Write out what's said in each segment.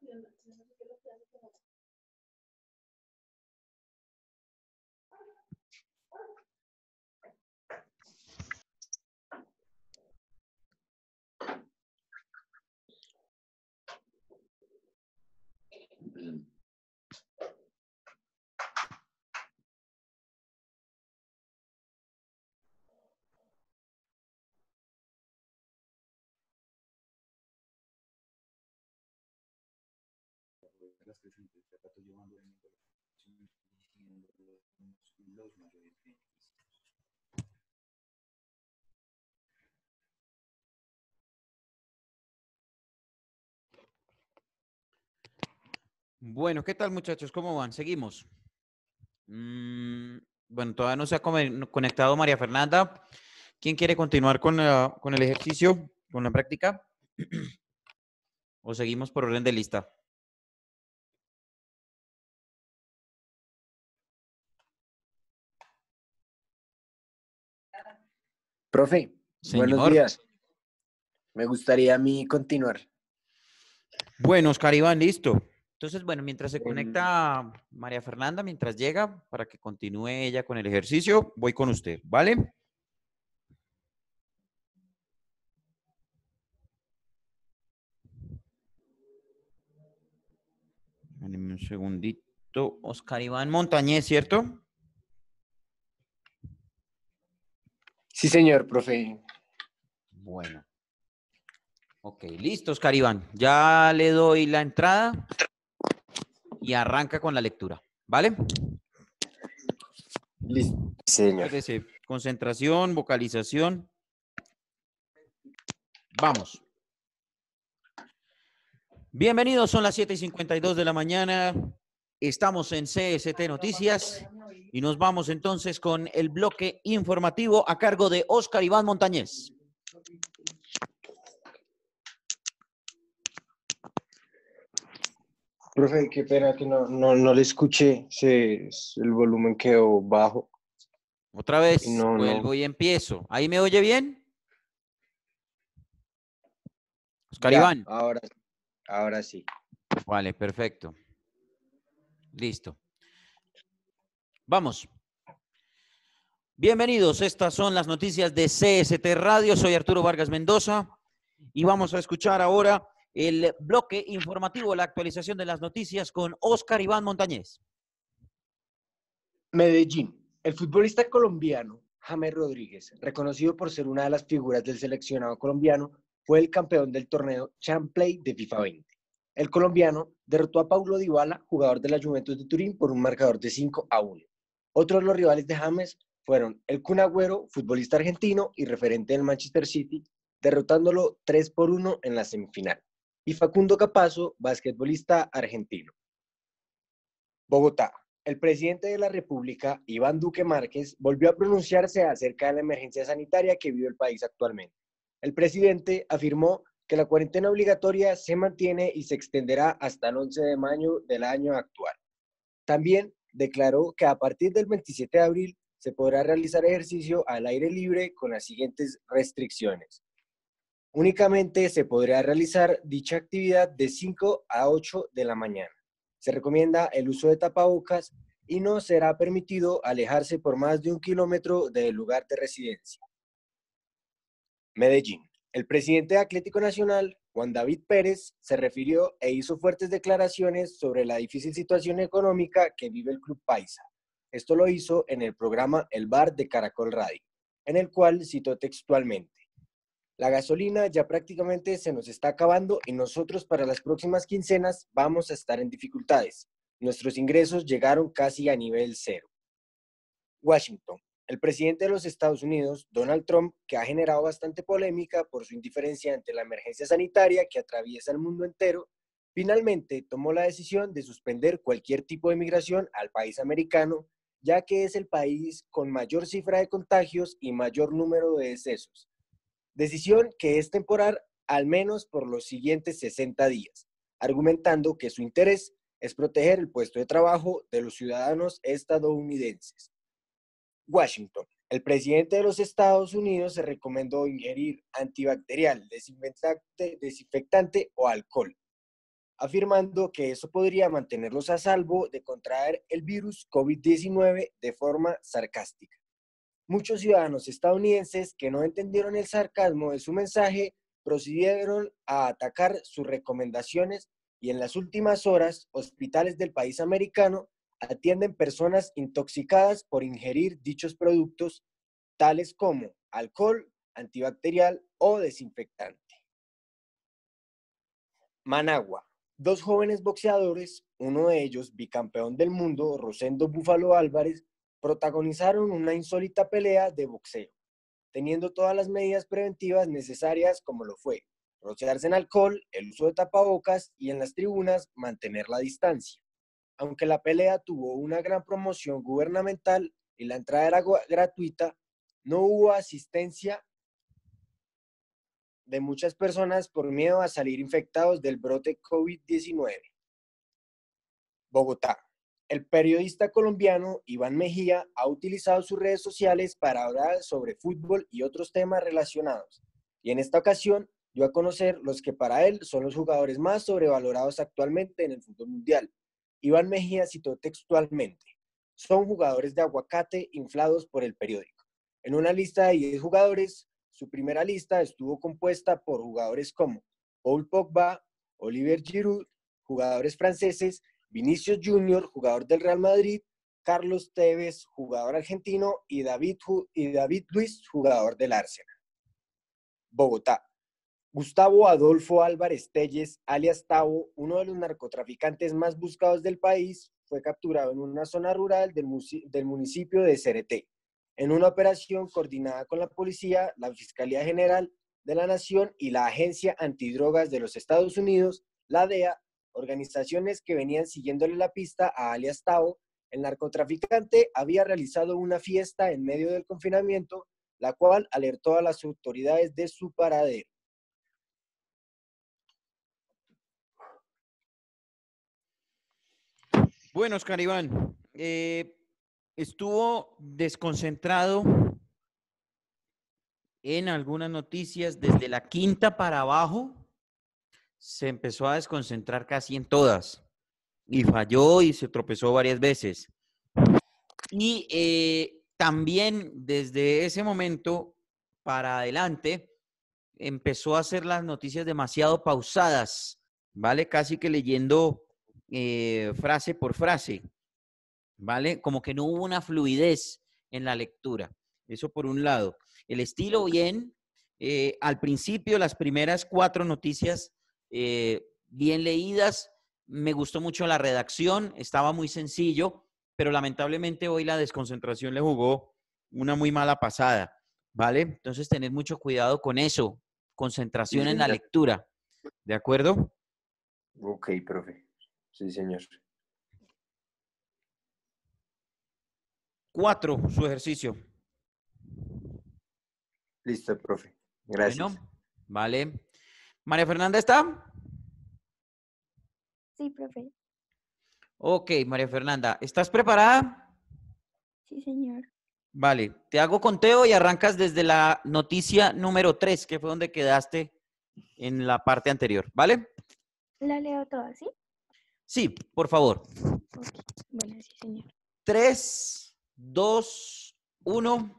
Bueno, ¿qué tal, muchachos? ¿Cómo van? Seguimos. Bueno, todavía no se ha conectado María Fernanda. ¿Quién quiere continuar con el ejercicio, con la práctica? ¿O seguimos por orden de lista? Profe, buenos Señor. días. Me gustaría a mí continuar. Bueno, Oscar Iván, listo. Entonces, bueno, mientras se conecta María Fernanda, mientras llega, para que continúe ella con el ejercicio, voy con usted, ¿vale? Dame un segundito. Oscar Iván Montañez, ¿cierto? Sí, señor, profe. Bueno. Ok, listo, Oscar Iván. Ya le doy la entrada y arranca con la lectura, ¿vale? Listo, señor. Acuérdese, concentración, vocalización. Vamos. Bienvenidos, son las 7:52 de la mañana. Estamos en CST Noticias y nos vamos entonces con el bloque informativo a cargo de Oscar Iván Montañez. Profe, qué pena que no le escuché. El volumen quedó bajo. Otra vez, No. vuelvo y empiezo. ¿Ahí me oye bien? Oscar Ya, Iván. ahora sí. Vale, perfecto. Listo. Vamos. Bienvenidos, estas son las noticias de CST Radio. Soy Arturo Vargas Mendoza y vamos a escuchar ahora el bloque informativo, la actualización de las noticias con Oscar Iván Montañez. Medellín. El futbolista colombiano James Rodríguez, reconocido por ser una de las figuras del seleccionado colombiano, fue el campeón del torneo Champlay de FIFA 20. El colombiano derrotó a Paulo Dybala, jugador de la Juventus de Turín, por un marcador de 5-1. Otros de los rivales de James fueron el Kun Agüero, futbolista argentino y referente del Manchester City, derrotándolo 3-1 en la semifinal, y Facundo Campazzo, basquetbolista argentino. Bogotá. El presidente de la República, Iván Duque Márquez, volvió a pronunciarse acerca de la emergencia sanitaria que vive el país actualmente. El presidente afirmó que la cuarentena obligatoria se mantiene y se extenderá hasta el 11 de mayo del año actual. También declaró que a partir del 27 de abril se podrá realizar ejercicio al aire libre con las siguientes restricciones. Únicamente se podrá realizar dicha actividad de 5 a 8 de la mañana. Se recomienda el uso de tapabocas y no será permitido alejarse por más de 1 kilómetro del lugar de residencia. Medellín. El presidente de Atlético Nacional, Juan David Pérez, se refirió e hizo fuertes declaraciones sobre la difícil situación económica que vive el Club Paisa. Esto lo hizo en el programa El Bar de Caracol Radio, en el cual citó textualmente: la gasolina ya prácticamente se nos está acabando y nosotros para las próximas quincenas vamos a estar en dificultades. Nuestros ingresos llegaron casi a nivel cero. Washington. El presidente de los Estados Unidos, Donald Trump, que ha generado bastante polémica por su indiferencia ante la emergencia sanitaria que atraviesa el mundo entero, finalmente tomó la decisión de suspender cualquier tipo de migración al país americano, ya que es el país con mayor cifra de contagios y mayor número de decesos. Decisión que es temporal al menos por los siguientes 60 días, argumentando que su interés es proteger el puesto de trabajo de los ciudadanos estadounidenses. Washington. El presidente de los Estados Unidos se recomendó ingerir antibacterial, desinfectante o alcohol. afirmando que eso podría mantenerlos a salvo de contraer el virus COVID-19 de forma sarcástica. Muchos ciudadanos estadounidenses que no entendieron el sarcasmo de su mensaje procedieron a atacar sus recomendaciones y en las últimas horas, hospitales del país americano atienden personas intoxicadas por ingerir dichos productos, tales como alcohol, antibacterial o desinfectante. Managua. Dos jóvenes boxeadores, uno de ellos bicampeón del mundo, Rosendo Búfalo Álvarez, protagonizaron una insólita pelea de boxeo, teniendo todas las medidas preventivas necesarias como lo fue rociarse en alcohol, el uso de tapabocas y en las tribunas mantener la distancia. Aunque la pelea tuvo una gran promoción gubernamental y la entrada era gratuita, no hubo asistencia de muchas personas por miedo a salir infectados del brote COVID-19. Bogotá. El periodista colombiano Iván Mejía ha utilizado sus redes sociales para hablar sobre fútbol y otros temas relacionados. Y en esta ocasión dio a conocer los que para él son los jugadores más sobrevalorados actualmente en el fútbol mundial. Iván Mejía citó textualmente: son jugadores de aguacate inflados por el periódico. En una lista de 10 jugadores, su primera lista estuvo compuesta por jugadores como Paul Pogba, Olivier Giroud, jugadores franceses, Vinicius Junior, jugador del Real Madrid, Carlos Tevez, jugador argentino, y David Luiz, jugador del Arsenal. Bogotá. Gustavo Adolfo Álvarez Telles, alias Tavo, uno de los narcotraficantes más buscados del país, fue capturado en una zona rural del municipio de Cereté, en una operación coordinada con la policía, la Fiscalía General de la Nación y la Agencia Antidrogas de los Estados Unidos, la DEA, organizaciones que venían siguiéndole la pista a alias Tavo. El narcotraficante había realizado una fiesta en medio del confinamiento, la cual alertó a las autoridades de su paradero. Bueno, Oscar Iván, estuvo desconcentrado en algunas noticias desde la quinta para abajo, se empezó a desconcentrar casi en todas y falló y se tropezó varias veces. Y también desde ese momento para adelante empezó a hacer las noticias demasiado pausadas, ¿vale? Casi que leyendo frase por frase, ¿vale? Como que no hubo una fluidez en la lectura. Eso por un lado. El estilo bien, al principio las primeras 4 noticias bien leídas, me gustó mucho la redacción, estaba muy sencillo, pero lamentablemente hoy la desconcentración le jugó una muy mala pasada, ¿vale? Entonces tened mucho cuidado con eso, concentración Sí, en la señor. lectura, ¿de acuerdo? Ok, profe. Sí, señor. 4, su ejercicio. Listo, profe. Gracias. Bueno, vale. María Fernanda, ¿está? Sí, profe. Ok, María Fernanda, ¿estás preparada? Sí, señor. Vale, te hago conteo y arrancas desde la noticia número 3, que fue donde quedaste en la parte anterior, ¿vale? La leo toda, ¿sí? Sí, por favor. Ok. Bueno, sí, señor. 3, 2, 1.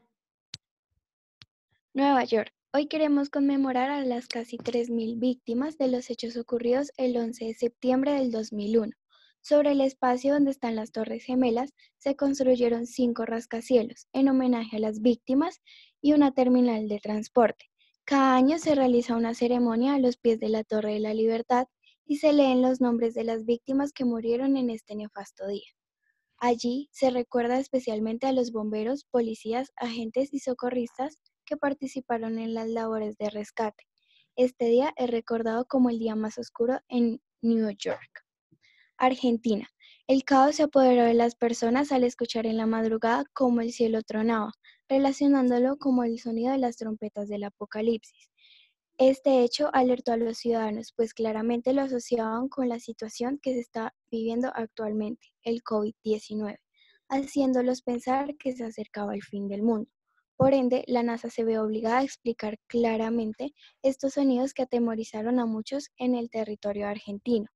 Nueva York. Hoy queremos conmemorar a las casi 3.000 víctimas de los hechos ocurridos el 11 de septiembre del 2001. Sobre el espacio donde están las Torres Gemelas se construyeron 5 rascacielos en homenaje a las víctimas y una terminal de transporte. Cada año se realiza una ceremonia a los pies de la Torre de la Libertad y se leen los nombres de las víctimas que murieron en este nefasto día. Allí se recuerda especialmente a los bomberos, policías, agentes y socorristas que participaron en las labores de rescate. Este día es recordado como el día más oscuro en New York. Argentina. El caos se apoderó de las personas al escuchar en la madrugada cómo el cielo tronaba, relacionándolo como el sonido de las trompetas del apocalipsis. Este hecho alertó a los ciudadanos, pues claramente lo asociaban con la situación que se está viviendo actualmente, el COVID-19, haciéndolos pensar que se acercaba el fin del mundo. Por ende, la NASA se ve obligada a explicar claramente estos sonidos que atemorizaron a muchos en el territorio argentino.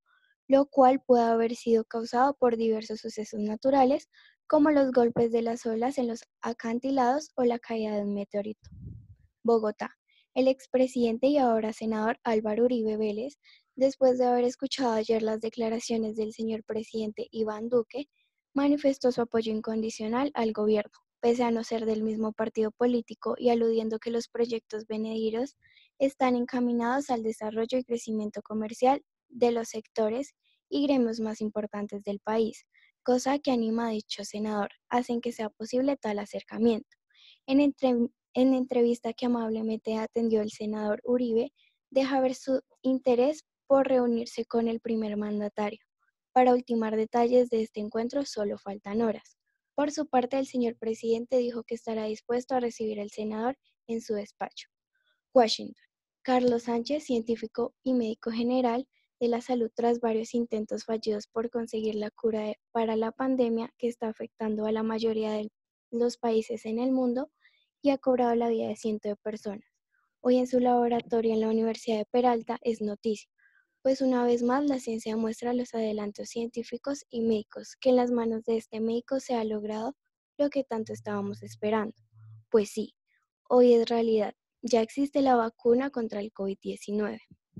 lo cual puede haber sido causado por diversos sucesos naturales, como los golpes de las olas en los acantilados o la caída de un meteorito. Bogotá. El expresidente y ahora senador Álvaro Uribe Vélez, después de haber escuchado ayer las declaraciones del señor presidente Iván Duque, manifestó su apoyo incondicional al gobierno, pese a no ser del mismo partido político y aludiendo que los proyectos venediros están encaminados al desarrollo y crecimiento comercial de los sectores y gremios más importantes del país, cosa que anima a dicho senador, hacen que sea posible tal acercamiento. En, en entrevista que amablemente atendió el senador Uribe, deja ver su interés por reunirse con el primer mandatario. Para ultimar detalles de este encuentro solo faltan horas. Por su parte, el señor presidente dijo que estará dispuesto a recibir al senador en su despacho. Washington. Carlos Sánchez, científico y médico general de la salud tras varios intentos fallidos por conseguir la cura para la pandemia que está afectando a la mayoría de los países en el mundo y ha cobrado la vida de cientos de personas. Hoy en su laboratorio en la Universidad de Peralta es noticia, pues una vez más la ciencia muestra los adelantos científicos y médicos que en las manos de este médico se ha logrado lo que tanto estábamos esperando. Pues sí, hoy es realidad, ya existe la vacuna contra el COVID-19.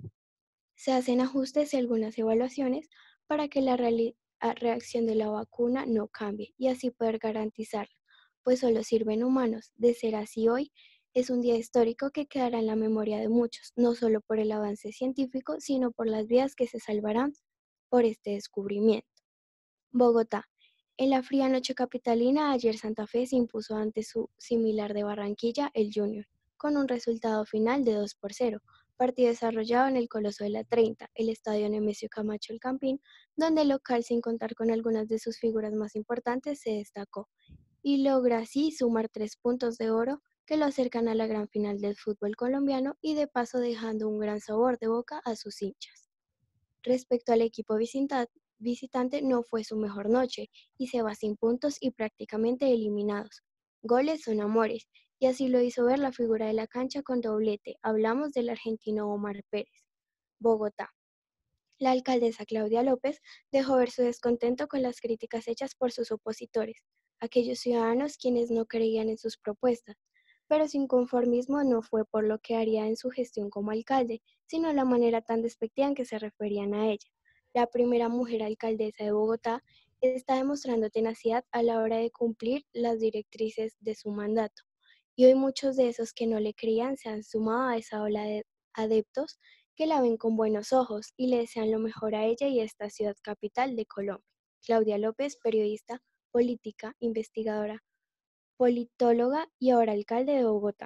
Se hacen ajustes y algunas evaluaciones para que la reacción de la vacuna no cambie y así poder garantizarla, pues solo sirven humanos. De ser así hoy, es un día histórico que quedará en la memoria de muchos, no solo por el avance científico, sino por las vidas que se salvarán por este descubrimiento. Bogotá. En la fría noche capitalina, ayer Santa Fe se impuso ante su similar de Barranquilla, el Junior, con un resultado final de 2-0, partido desarrollado en el Coloso de la 30, el estadio Nemesio Camacho El Campín, donde el local, sin contar con algunas de sus figuras más importantes, se destacó y logra así sumar 3 puntos de oro que lo acercan a la gran final del fútbol colombiano y de paso dejando un gran sabor de boca a sus hinchas. Respecto al equipo visitante, no fue su mejor noche y se va sin puntos y prácticamente eliminados. Goles son amores, y así lo hizo ver la figura de la cancha con doblete. Hablamos del argentino Omar Pérez. Bogotá. La alcaldesa Claudia López dejó ver su descontento con las críticas hechas por sus opositores, aquellos ciudadanos quienes no creían en sus propuestas, pero su inconformismo no fue por lo que haría en su gestión como alcalde, sino la manera tan despectiva en que se referían a ella. La primera mujer alcaldesa de Bogotá está demostrando tenacidad a la hora de cumplir las directrices de su mandato, y hoy muchos de esos que no le creían se han sumado a esa ola de adeptos que la ven con buenos ojos y le desean lo mejor a ella y a esta ciudad capital de Colombia. Claudia López, periodista, política, investigadora, politóloga y ahora alcalde de Bogotá.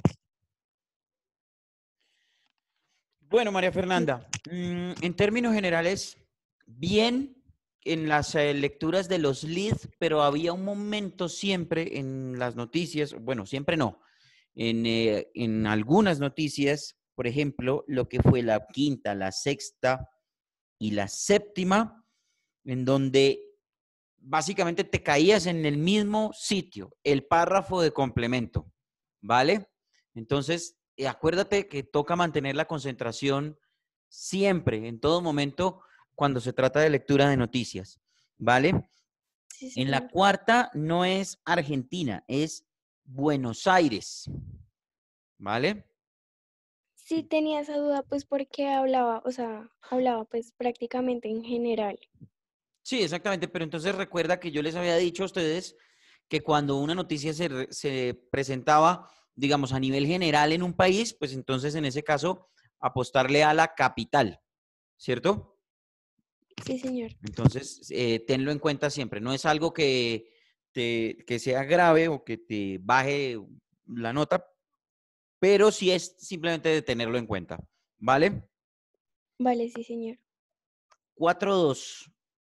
Bueno, María Fernanda, en términos generales, bien en las lecturas de los leads, pero había un momento siempre en las noticias, bueno, siempre no, en algunas noticias, por ejemplo, lo que fue la quinta, la sexta y la séptima, en donde básicamente te caías en el mismo sitio, el párrafo de complemento, ¿vale? Entonces, acuérdate que toca mantener la concentración siempre, en todo momento, cuando se trata de lectura de noticias, ¿vale? Sí, En la señor. cuarta no es Argentina, es Buenos Aires, ¿vale? Sí tenía esa duda, pues porque hablaba, o sea, hablaba pues prácticamente en general. Sí, exactamente, pero entonces recuerda que yo les había dicho a ustedes que cuando una noticia se presentaba, digamos, a nivel general en un país, pues entonces en ese caso apostarle a la capital, ¿cierto? Sí, señor. Entonces, tenlo en cuenta siempre. No es algo que sea grave o que te baje la nota, pero sí es simplemente de tenerlo en cuenta, ¿vale? Vale, sí, señor. 4-2,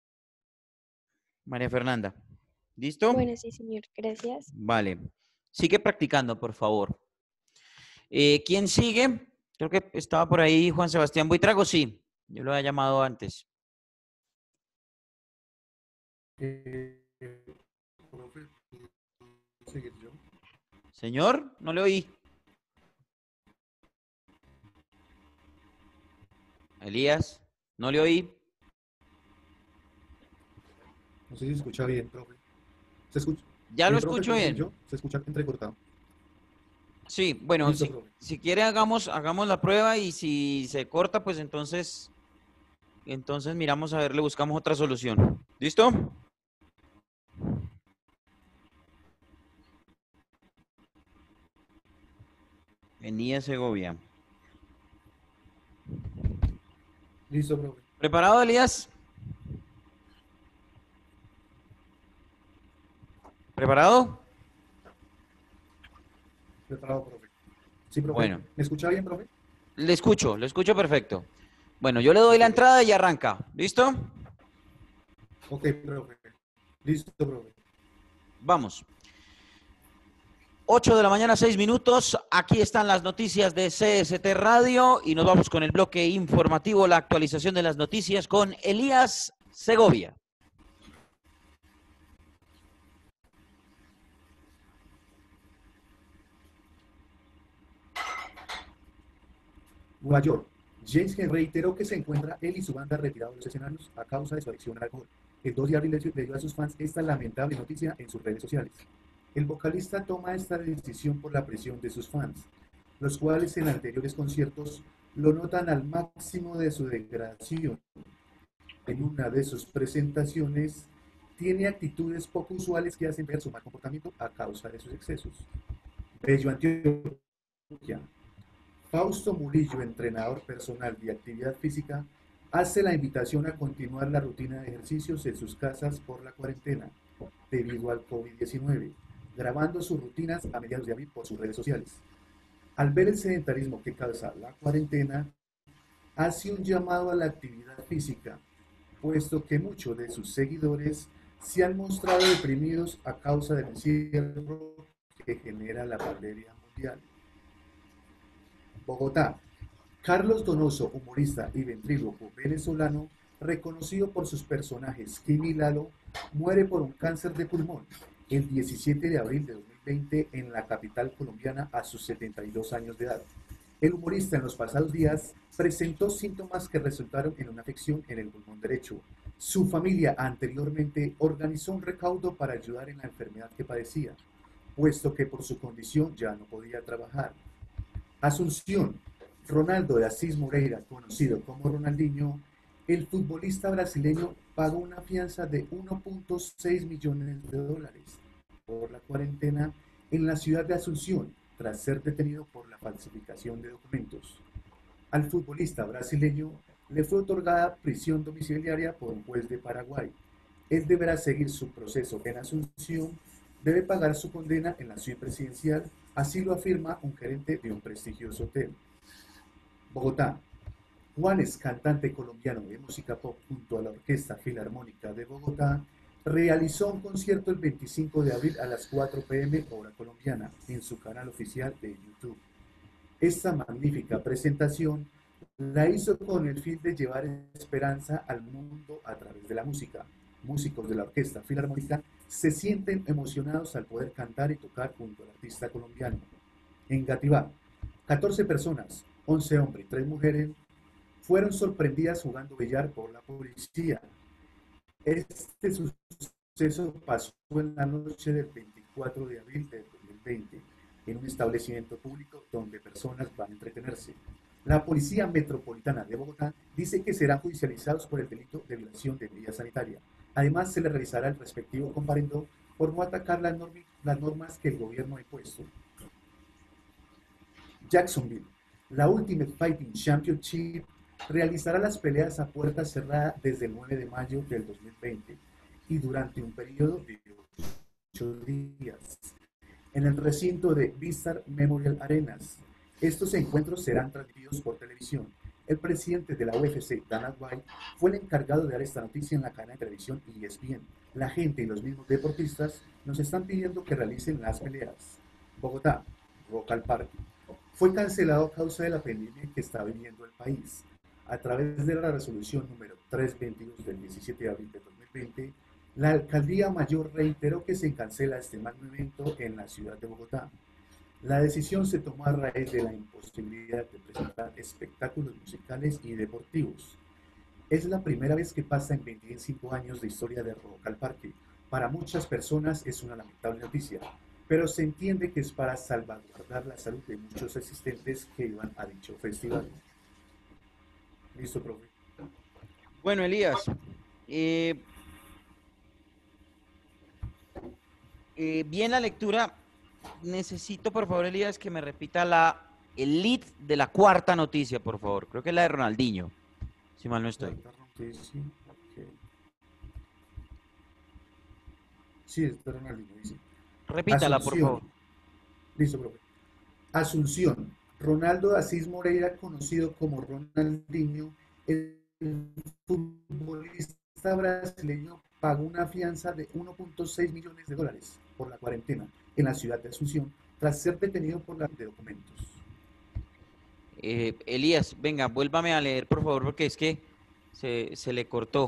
María Fernanda. ¿Listo? Bueno, sí, señor. Gracias. Vale. Sigue practicando, por favor. ¿Quién sigue? Creo que estaba por ahí Juan Sebastián Buitrago, sí. Yo lo había llamado antes. Profe, seguir yo. Señor, no le oí. Elías, no le oí. No sé si se escucha bien, profe. ¿Se escucha? Ya lo Profe, escucho entonces bien. yo, se escucha entrecortado. Sí, bueno, Listo, si, profe. si quiere hagamos la prueba y si se corta, pues entonces miramos a ver, le buscamos otra solución. ¿Listo? Elías Segovia. Listo, profe. ¿Preparado, Elías? ¿Preparado? Preparado, profe. Sí, profe. Bueno, ¿Me escucha bien, profe? le escucho perfecto. Bueno, yo le doy Ok, la profe. entrada y arranca. ¿Listo? Ok, profe. Listo, profe. Vamos. 8 de la mañana, 6 minutos. Aquí están las noticias de CST Radio y nos vamos con el bloque informativo, la actualización de las noticias con Elías Segovia. Nueva York. James Hetfield reiteró que se encuentra él y su banda retirados de los escenarios a causa de su adicción al alcohol. El 2 de abril le dio a sus fans esta lamentable noticia en sus redes sociales. El vocalista toma esta decisión por la presión de sus fans, los cuales en anteriores conciertos lo notan al máximo de su degradación. En una de sus presentaciones tiene actitudes poco usuales que hacen ver su mal comportamiento a causa de sus excesos. Bello, Antioquia. Fausto Murillo, entrenador personal de actividad física, hace la invitación a continuar la rutina de ejercicios en sus casas por la cuarentena debido al COVID-19, grabando sus rutinas a mediados de abril por sus redes sociales. Al ver el sedentarismo que causa la cuarentena, hace un llamado a la actividad física, puesto que muchos de sus seguidores se han mostrado deprimidos a causa del encierro que genera la pandemia mundial. Bogotá. Carlos Donoso, humorista y ventrílocuo venezolano, reconocido por sus personajes Kim y Lalo, muere por un cáncer de pulmón el 17 de abril de 2020 en la capital colombiana a sus 72 años de edad. El humorista en los pasados días presentó síntomas que resultaron en una afección en el pulmón derecho. Su familia anteriormente organizó un recaudo para ayudar en la enfermedad que padecía, puesto que por su condición ya no podía trabajar. Asunción. Ronaldo de Asís Moreira, conocido como Ronaldinho, el futbolista brasileño pagó una fianza de 1.6 millones de dólares por la cuarentena en la ciudad de Asunción, tras ser detenido por la falsificación de documentos. Al futbolista brasileño le fue otorgada prisión domiciliaria por un juez de Paraguay. Él deberá seguir su proceso en Asunción, debe pagar su condena en la suite presidencial, así lo afirma un gerente de un prestigioso hotel. Bogotá. Juanes, cantante colombiano de música pop junto a la Orquesta Filarmónica de Bogotá, realizó un concierto el 25 de abril a las 4 p.m. hora colombiana en su canal oficial de YouTube. Esta magnífica presentación la hizo con el fin de llevar esperanza al mundo a través de la música. Músicos de la Orquesta Filarmónica se sienten emocionados al poder cantar y tocar junto al artista colombiano. En Gativá, 14 personas, 11 hombres y 3 mujeres, fueron sorprendidas jugando billar por la policía. Este suceso pasó en la noche del 24 de abril de 2020 en un establecimiento público donde personas van a entretenerse. La Policía Metropolitana de Bogotá dice que serán judicializados por el delito de violación de medida sanitaria. Además, se les realizará el respectivo comparendo por no atacar las normas que el gobierno ha impuesto. Jacksonville. La Ultimate Fighting Championship realizará las peleas a puerta cerrada desde el 9 de mayo del 2020 y durante un periodo de 8 días en el recinto de Vista Memorial Arenas. Estos encuentros serán transmitidos por televisión. El presidente de la UFC, Dana White, fue el encargado de dar esta noticia en la cadena de televisión ESPN. La gente y los mismos deportistas nos están pidiendo que realicen las peleas. Bogotá, Rock al Parque. Fue cancelado a causa de la pandemia que está viviendo el país. A través de la resolución número 322 del 17 de abril de 2020, la Alcaldía Mayor reiteró que se cancela este magno evento en la ciudad de Bogotá. La decisión se tomó a raíz de la imposibilidad de presentar espectáculos musicales y deportivos. Es la primera vez que pasa en 25 años de historia de Rock al Parque. Para muchas personas es una lamentable noticia, pero se entiende que es para salvaguardar la salud de muchos asistentes que iban a dicho festival. Listo, profe. Bueno, Elías, eh, bien la lectura. Necesito, por favor, Elías, que me repita el lead de la cuarta noticia, por favor. Creo que es la de Ronaldinho, si mal no estoy. Noticia, ok. Sí, es de Ronaldinho, dice. Repítala, por favor. Asunción. Listo, profe. Asunción. Ronaldo de Asís Moreira, conocido como Ronaldinho, el futbolista brasileño pagó una fianza de 1.6 millones de dólares por la cuarentena en la ciudad de Asunción tras ser detenido por la de documentos. Elías, venga, vuélvame a leer, por favor, porque es que se le cortó.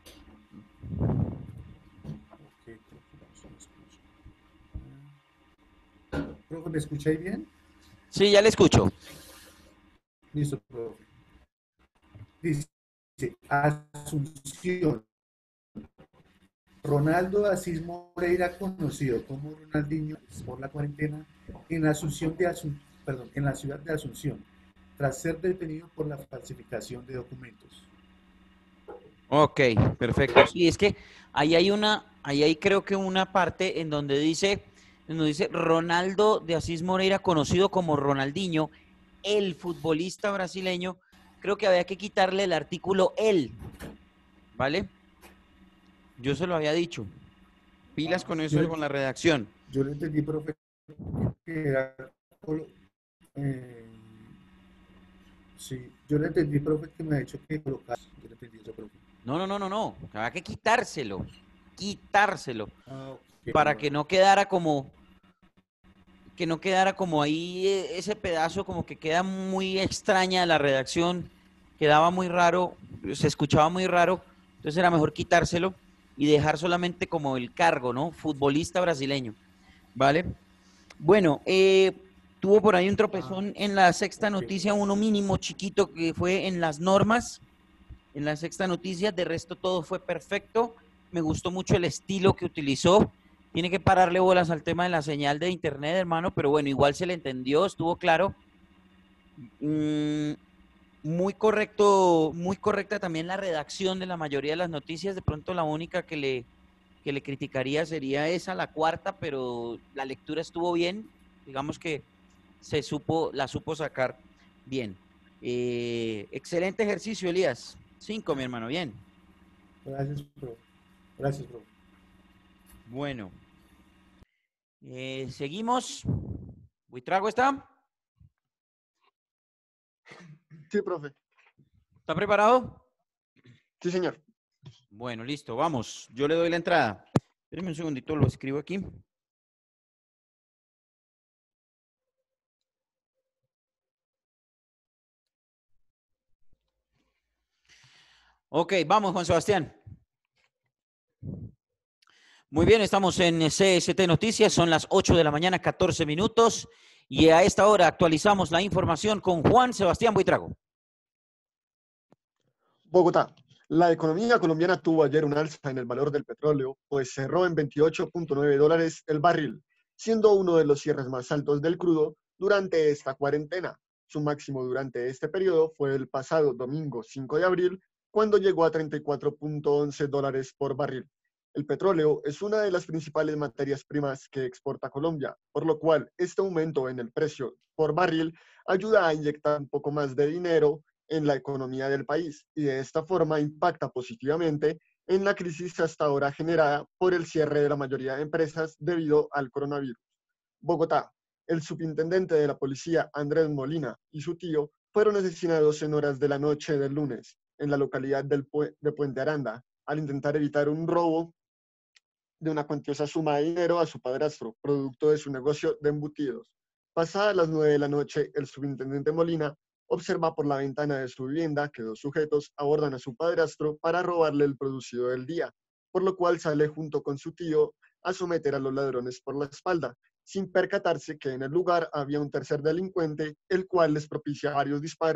Okay, profe, ¿me escucháis bien? Sí, ya le escucho. Listo, profe. Dice, Asunción. Ronaldo de Asís Moreira, conocido como Ronaldinho por la cuarentena, en la, en la ciudad de Asunción, tras ser detenido por la falsificación de documentos. Ok, perfecto. Sí, es que ahí hay creo que una parte en donde dice Ronaldo de Asís Moreira, conocido como Ronaldinho, el futbolista brasileño. Creo que había que quitarle el artículo él, ¿vale? Yo se lo había dicho. Pilas con eso, con la redacción. Yo le entendí, profe, que era... sí, yo le entendí, profe, que me ha dicho que colocar. Yo le entendí eso, profe. No. Había que quitárselo. Quitárselo. Okay, para bueno. que no quedara como ahí ese pedazo, como que queda muy extraña la redacción, quedaba muy raro, se escuchaba muy raro, entonces era mejor quitárselo y dejar solamente como el cargo, ¿no? Futbolista brasileño, ¿vale? Bueno, tuvo por ahí un tropezón en la sexta noticia, uno mínimo chiquito que fue en las normas, en la sexta noticia, de resto todo fue perfecto, me gustó mucho el estilo que utilizó, tiene que pararle bolas al tema de la señal de internet, hermano, pero bueno, igual se le entendió, estuvo claro. Muy correcto, muy correcta también la redacción de la mayoría de las noticias, de pronto la única que le criticaría sería esa, la cuarta, pero la lectura estuvo bien, digamos que la supo sacar bien. Excelente ejercicio, Elías. 5, mi hermano, bien. Gracias, profe. Gracias, profe. Bueno, seguimos. ¿Buitrago está? Sí, profe. ¿Está preparado? Sí, señor. Bueno, listo, vamos. Yo le doy la entrada. Espérenme un segundito, lo escribo aquí. Ok, vamos, Juan Sebastián. Muy bien, estamos en CST Noticias, son las 8 de la mañana, 14 minutos, y a esta hora actualizamos la información con Juan Sebastián Buitrago. Bogotá. La economía colombiana tuvo ayer un alza en el valor del petróleo, pues cerró en $28.9 el barril, siendo uno de los cierres más altos del crudo durante esta cuarentena. Su máximo durante este periodo fue el pasado domingo 5 de abril, cuando llegó a $34.11 por barril. El petróleo es una de las principales materias primas que exporta Colombia, por lo cual este aumento en el precio por barril ayuda a inyectar un poco más de dinero en la economía del país y de esta forma impacta positivamente en la crisis hasta ahora generada por el cierre de la mayoría de empresas debido al coronavirus. Bogotá. El subintendente de la policía, Andrés Molina, y su tío fueron asesinados en horas de la noche del lunes en la localidad de Puente Aranda al intentar evitar un robo de una cuantiosa suma de dinero a su padrastro, producto de su negocio de embutidos. Pasadas las 9 de la noche, el subintendente Molina observa por la ventana de su vivienda que dos sujetos abordan a su padrastro para robarle el producido del día, por lo cual sale junto con su tío a someter a los ladrones por la espalda, sin percatarse que en el lugar había un tercer delincuente, el cual les propicia varios disparos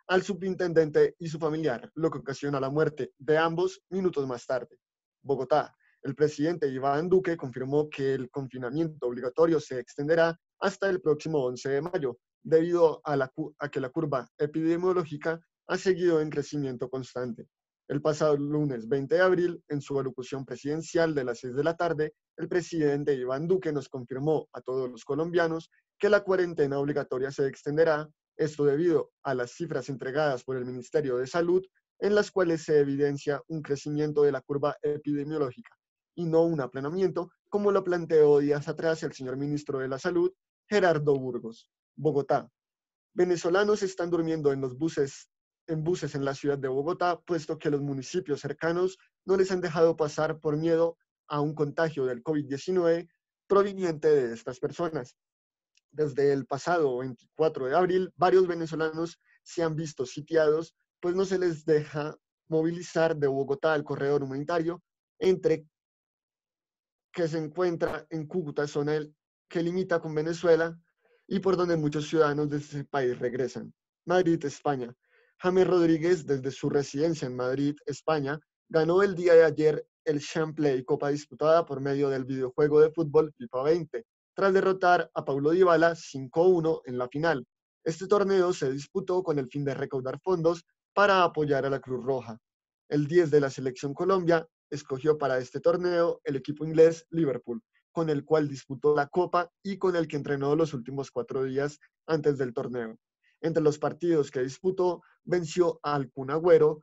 al subintendente y su familiar, lo que ocasiona la muerte de ambos minutos más tarde. Bogotá. El presidente Iván Duque confirmó que el confinamiento obligatorio se extenderá hasta el próximo 11 de mayo, debido a que la curva epidemiológica ha seguido en crecimiento constante. El pasado lunes 20 de abril, en su alocución presidencial de las 6 de la tarde, el presidente Iván Duque nos confirmó a todos los colombianos que la cuarentena obligatoria se extenderá, esto debido a las cifras entregadas por el Ministerio de Salud, en las cuales se evidencia un crecimiento de la curva epidemiológica y no un aplanamiento, como lo planteó días atrás el señor ministro de la Salud, Gerardo Burgos. Bogotá. Venezolanos están durmiendo en buses en la ciudad de Bogotá, puesto que los municipios cercanos no les han dejado pasar por miedo a un contagio del COVID-19 proveniente de estas personas. Desde el pasado 24 de abril, varios venezolanos se han visto sitiados, pues no se les deja movilizar de Bogotá al corredor humanitario entre que se encuentra en Cúcuta, zona que limita con Venezuela y por donde muchos ciudadanos de ese país regresan. Madrid, España. James Rodríguez, desde su residencia en Madrid, España, ganó el día de ayer el Champlay Copa disputada por medio del videojuego de fútbol FIFA 20, tras derrotar a Paulo Dybala 5-1 en la final. Este torneo se disputó con el fin de recaudar fondos para apoyar a la Cruz Roja. El 10 de la Selección Colombia escogió para este torneo el equipo inglés Liverpool, con el cual disputó la Copa y con el que entrenó los últimos 4 días antes del torneo. Entre los partidos que disputó, venció al Kun Agüero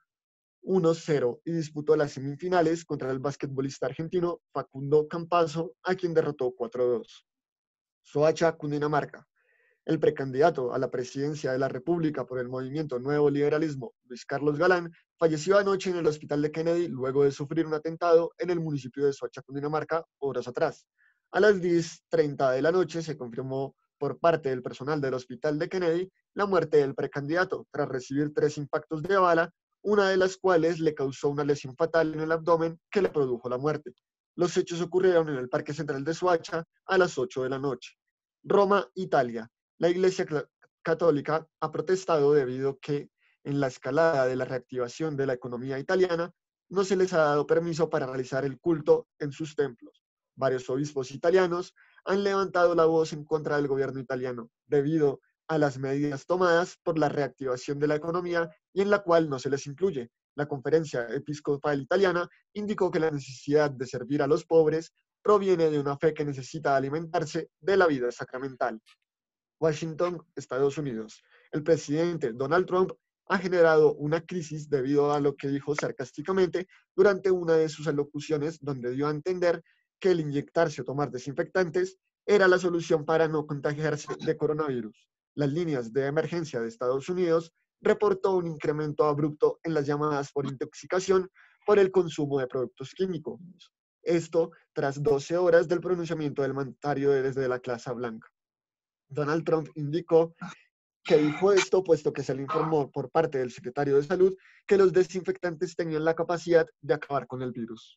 1-0 y disputó las semifinales contra el basquetbolista argentino Facundo Campazzo, a quien derrotó 4-2. Soacha, Cundinamarca. El precandidato a la presidencia de la República por el movimiento Nuevo Liberalismo, Luis Carlos Galán, falleció anoche en el hospital de Kennedy luego de sufrir un atentado en el municipio de Soacha, Cundinamarca, horas atrás. A las 10:30 de la noche se confirmó por parte del personal del hospital de Kennedy la muerte del precandidato tras recibir 3 impactos de bala, una de las cuales le causó una lesión fatal en el abdomen que le produjo la muerte. Los hechos ocurrieron en el Parque Central de Soacha a las 8 de la noche. Roma, Italia. La Iglesia Católica ha protestado debido a que en la escalada de la reactivación de la economía italiana no se les ha dado permiso para realizar el culto en sus templos. Varios obispos italianos han levantado la voz en contra del gobierno italiano debido a las medidas tomadas por la reactivación de la economía y en la cual no se les incluye. La Conferencia Episcopal Italiana indicó que la necesidad de servir a los pobres proviene de una fe que necesita alimentarse de la vida sacramental. Washington, Estados Unidos. El presidente Donald Trump ha generado una crisis debido a lo que dijo sarcásticamente durante una de sus alocuciones, donde dio a entender que el inyectarse o tomar desinfectantes era la solución para no contagiarse de coronavirus. Las líneas de emergencia de Estados Unidos reportó un incremento abrupto en las llamadas por intoxicación por el consumo de productos químicos. Esto tras 12 horas del pronunciamiento del mandatario desde la Casa Blanca. Donald Trump indicó que dijo esto puesto que se le informó por parte del secretario de Salud que los desinfectantes tenían la capacidad de acabar con el virus.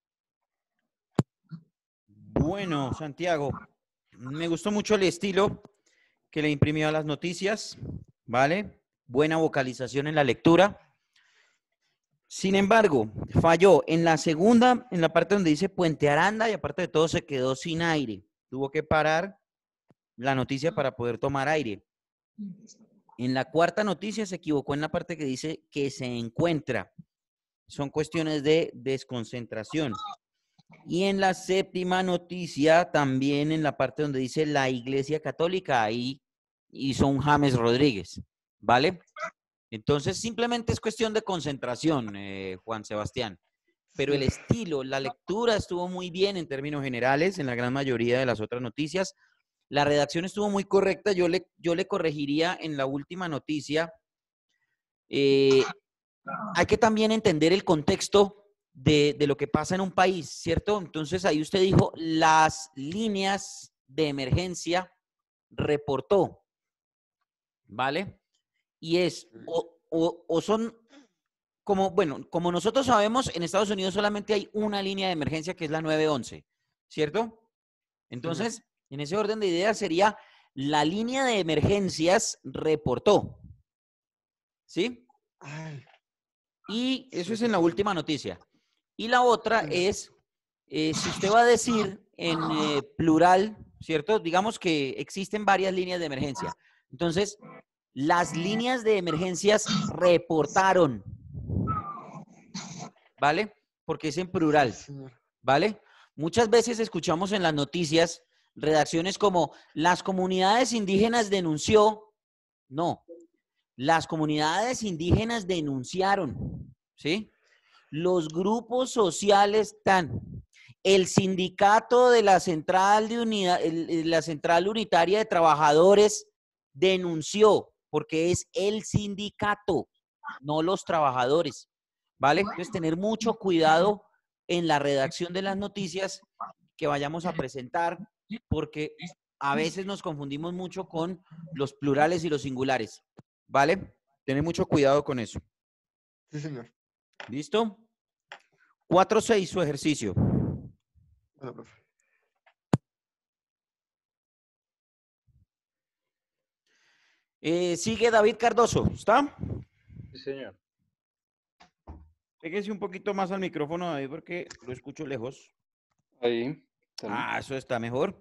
Bueno, Santiago, me gustó mucho el estilo que le imprimió a las noticias, ¿vale? Buena vocalización en la lectura. Sin embargo, falló en la segunda, en la parte donde dice Puente Aranda, y aparte de todo se quedó sin aire. Tuvo que parar la noticia para poder tomar aire. En la cuarta noticia se equivocó en la parte que dice que se encuentra. Son cuestiones de desconcentración. Y en la séptima noticia, también en la parte donde dice la Iglesia Católica, ahí hizo un James Rodríguez, ¿vale? Entonces, simplemente es cuestión de concentración, Juan Sebastián. Pero el estilo, la lectura estuvo muy bien en términos generales, en la gran mayoría de las otras noticias. La redacción estuvo muy correcta. Yo le corregiría en la última noticia. Hay que también entender el contexto de lo que pasa en un país, ¿cierto? Entonces, ahí usted dijo, las líneas de emergencia reportó, ¿vale? Y es, o son, como, bueno, como nosotros sabemos, en Estados Unidos solamente hay una línea de emergencia que es la 911, ¿cierto? Entonces, en ese orden de ideas sería, la línea de emergencias reportó. ¿sí? Ay, Y eso sí, es sí, en la sí. última noticia. Y la otra Señor. es, si usted va a decir en plural, ¿cierto? Digamos que existen varias líneas de emergencia. Entonces, las líneas de emergencias reportaron, ¿vale? Porque es en Sí, plural, señor. ¿vale? Muchas veces escuchamos en las noticias redacciones como las comunidades indígenas denunció. No, las comunidades indígenas denunciaron, ¿sí? Los grupos sociales están. El sindicato de la central de unidad, la central unitaria de trabajadores denunció, porque es el sindicato, no los trabajadores, ¿vale? Entonces, tener mucho cuidado en la redacción de las noticias que vayamos a presentar, porque a veces nos confundimos mucho con los plurales y los singulares, ¿vale? Tener mucho cuidado con eso. Sí, señor. ¿Listo? 4-6 su ejercicio. Bueno, profe. Sigue David Cardoso, ¿está? Sí, señor. Pégese un poquito más al micrófono, David, porque lo escucho lejos. Ahí. Ah, eso está mejor.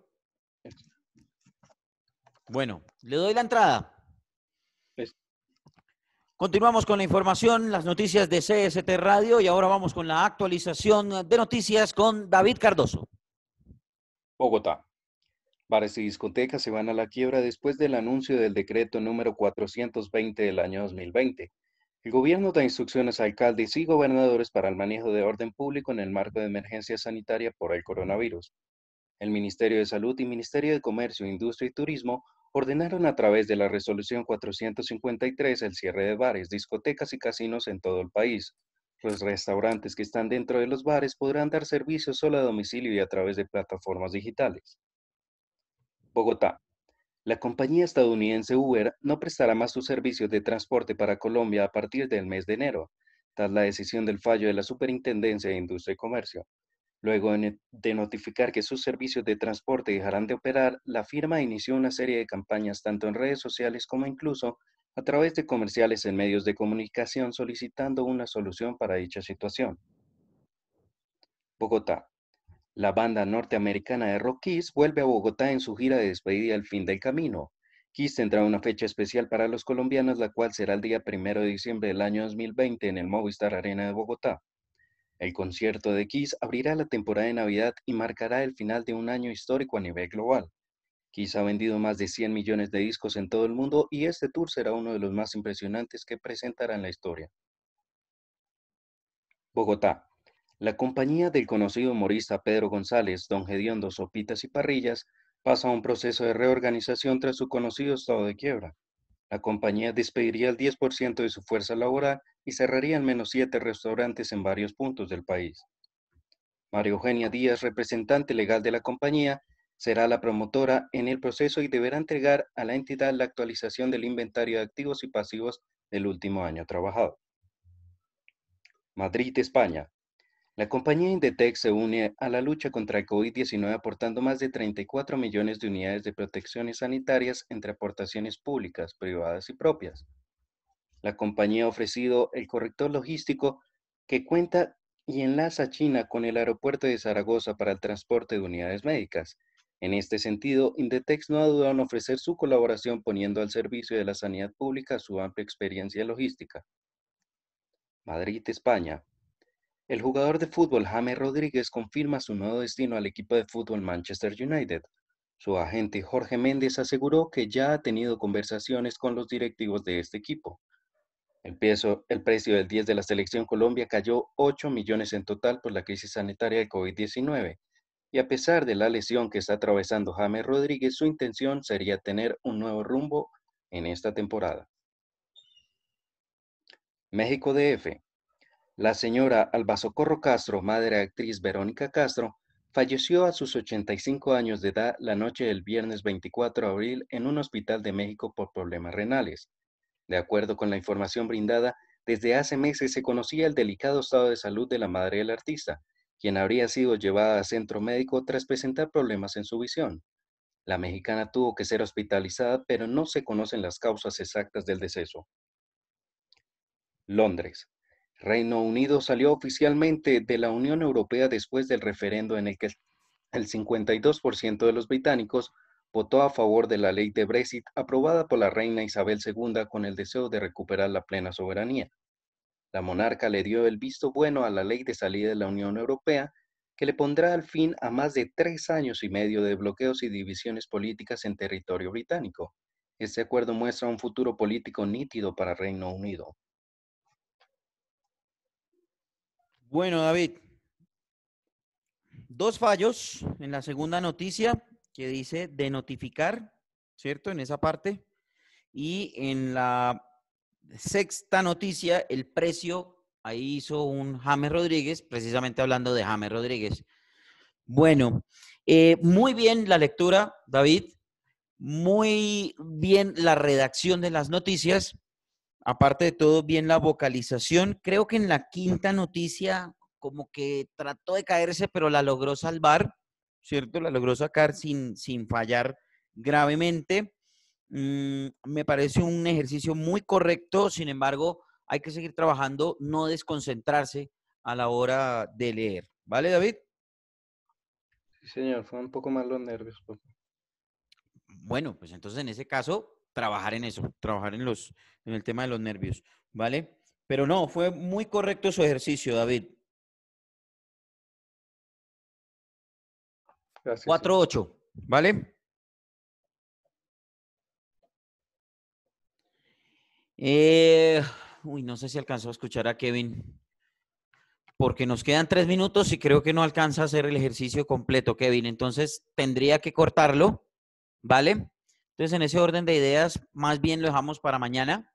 Bueno, le doy la entrada. Listo. Continuamos con la información, las noticias de CST Radio y ahora vamos con la actualización de noticias con David Cardoso. Bogotá. Bares y discotecas se van a la quiebra después del anuncio del decreto número 420 del año 2020. El gobierno da instrucciones a alcaldes y gobernadores para el manejo de orden público en el marco de emergencia sanitaria por el coronavirus. El Ministerio de Salud y Ministerio de Comercio, Industria y Turismo ordenaron a través de la resolución 453 el cierre de bares, discotecas y casinos en todo el país. Los restaurantes que están dentro de los bares podrán dar servicio solo a domicilio y a través de plataformas digitales. Bogotá. La compañía estadounidense Uber no prestará más sus servicios de transporte para Colombia a partir del mes de enero, tras la decisión del fallo de la Superintendencia de Industria y Comercio. Luego de notificar que sus servicios de transporte dejarán de operar, la firma inició una serie de campañas tanto en redes sociales como incluso a través de comerciales en medios de comunicación solicitando una solución para dicha situación. Bogotá. La banda norteamericana de rock Kiss vuelve a Bogotá en su gira de despedida al fin del camino. Kiss tendrá una fecha especial para los colombianos, la cual será el día 1 de diciembre del año 2020 en el Movistar Arena de Bogotá. El concierto de Kiss abrirá la temporada de Navidad y marcará el final de un año histórico a nivel global. Kiss ha vendido más de 100 millones de discos en todo el mundo y este tour será uno de los más impresionantes que presentará en la historia. Bogotá. La compañía del conocido humorista Pedro González, Don Gediondo Sopitas y Parrillas, pasa a un proceso de reorganización tras su conocido estado de quiebra. La compañía despediría el 10% de su fuerza laboral y cerraría al menos 7 restaurantes en varios puntos del país. María Eugenia Díaz, representante legal de la compañía, será la promotora en el proceso y deberá entregar a la entidad la actualización del inventario de activos y pasivos del último año trabajado. Madrid, España. La compañía Inditex se une a la lucha contra el COVID-19 aportando más de 34 millones de unidades de protecciones sanitarias entre aportaciones públicas, privadas y propias. La compañía ha ofrecido el corrector logístico que cuenta y enlaza a China con el aeropuerto de Zaragoza para el transporte de unidades médicas. En este sentido, Inditex no ha dudado en ofrecer su colaboración poniendo al servicio de la sanidad pública su amplia experiencia logística. Madrid, España. El jugador de fútbol James Rodríguez confirma su nuevo destino al equipo de fútbol Manchester United. Su agente Jorge Méndez aseguró que ya ha tenido conversaciones con los directivos de este equipo. El precio del 10 de la selección Colombia cayó 8 millones en total por la crisis sanitaria del COVID-19. Y a pesar de la lesión que está atravesando James Rodríguez, su intención sería tener un nuevo rumbo en esta temporada. México DF. La señora Alba Socorro Castro, madre de actriz Verónica Castro, falleció a sus 85 años de edad la noche del viernes 24 de abril en un hospital de México por problemas renales. De acuerdo con la información brindada, desde hace meses se conocía el delicado estado de salud de la madre del artista, quien habría sido llevada a centro médico tras presentar problemas en su visión. La mexicana tuvo que ser hospitalizada, pero no se conocen las causas exactas del deceso. Londres. Reino Unido salió oficialmente de la Unión Europea después del referendo en el que el 52% de los británicos votó a favor de la ley de Brexit aprobada por la reina Isabel II con el deseo de recuperar la plena soberanía. La monarca le dio el visto bueno a la ley de salida de la Unión Europea, que le pondrá al fin a más de 3 años y medio de bloqueos y divisiones políticas en territorio británico. Este acuerdo muestra un futuro político nítido para Reino Unido. Bueno, David, 2 fallos en la segunda noticia que dice de notificar, ¿cierto? En esa parte. Y en la sexta noticia, el precio, ahí hizo un James Rodríguez, precisamente hablando de James Rodríguez. Bueno, muy bien la lectura, David. Muy bien la redacción de las noticias. Aparte de todo, bien la vocalización. Creo que en la quinta noticia como que trató de caerse, pero la logró salvar, ¿cierto? La logró sacar sin fallar gravemente. Me parece un ejercicio muy correcto, sin embargo, hay que seguir trabajando, no desconcentrarse a la hora de leer. ¿Vale, David? Sí, señor, fue un poco más los nervios, papá. Bueno, pues entonces en ese caso, trabajar en eso, trabajar en el tema de los nervios, ¿vale? Pero no, fue muy correcto su ejercicio, David. Gracias, 4-8, ¿vale? No sé si alcanzó a escuchar a Kevin, porque nos quedan 3 minutos y creo que no alcanza a hacer el ejercicio completo, Kevin. Entonces tendría que cortarlo, ¿vale? Entonces en ese orden de ideas, más bien lo dejamos para mañana.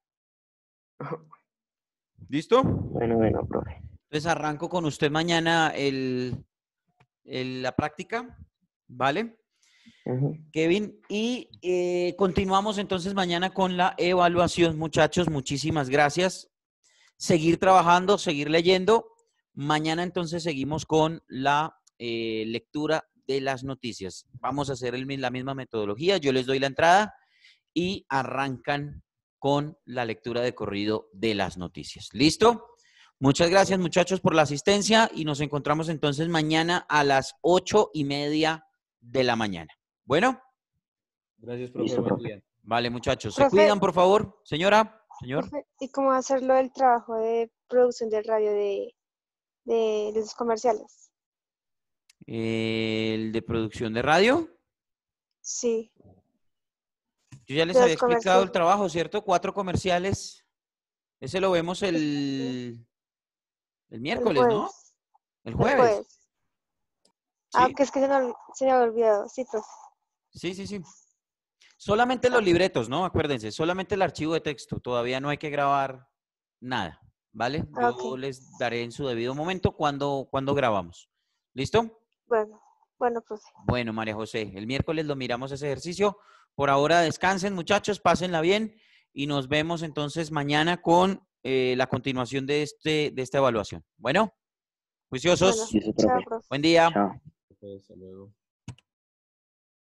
¿Listo? Bueno, profe. Entonces arranco con usted mañana la práctica, ¿vale? Kevin, y continuamos entonces mañana con la evaluación, muchachos. Muchísimas gracias. Seguir trabajando, seguir leyendo. Mañana entonces seguimos con la lectura de las noticias. Vamos a hacer la misma metodología. Yo les doy la entrada y arrancan con la lectura de corrido de las noticias. ¿Listo? Muchas gracias, muchachos, por la asistencia y nos encontramos entonces mañana a las 8:30 de la mañana. Bueno. Gracias, profe. Listo, Buen profe. día. Vale, muchachos. Profe. Se cuidan, por favor. Señora, señor. Profe, ¿y cómo hacerlo el trabajo de producción del radio de los comerciales? El de producción de radio. Sí, Yo ya les de había los explicado el comerciales. trabajo, ¿cierto? 4 comerciales. Ese lo vemos el El miércoles, ¿no? jueves. El El jueves. jueves. Ah, ¿Sí? que es que se me había olvidado. Sí, profe. Sí. Solamente los libretos, ¿no? Acuérdense, solamente el archivo de texto. Todavía no hay que grabar nada, ¿vale? Ah, Yo ok. les daré en su debido momento cuando grabamos. ¿Listo? Bueno, profe. Bueno, María José, el miércoles lo miramos ese ejercicio. Por ahora descansen, muchachos, pásenla bien y nos vemos entonces mañana con la continuación de esta evaluación. Bueno, Bueno, juiciosos, Listo, chao, profe. profe. buen día. Chao. Hasta luego.